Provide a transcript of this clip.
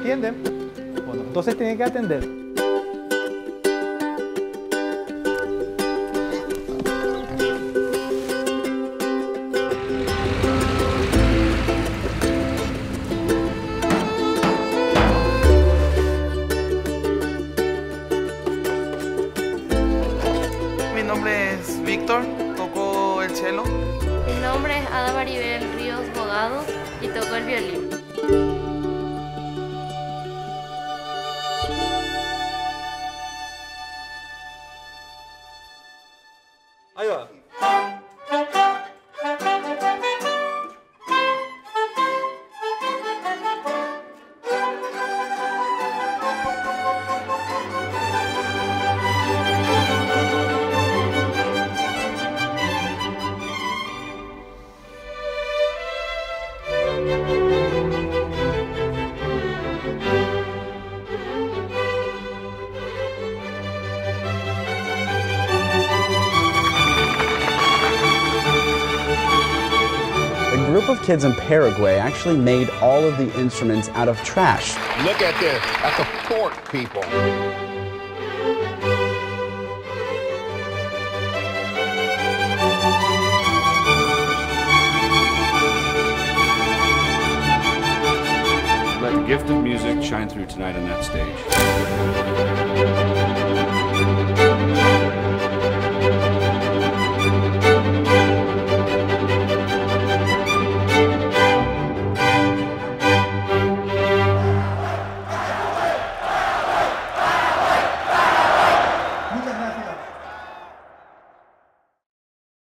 entienden, bueno, entonces tienen que atender. Mi nombre es Víctor, toco el cello. Mi nombre es Ada Maribel Ríos Bogado y toco el violín. Ahí va. A group of kids in Paraguay actually made all of the instruments out of trash. Look at this. That's a fork, people. Let the gift of music shine through tonight on that stage.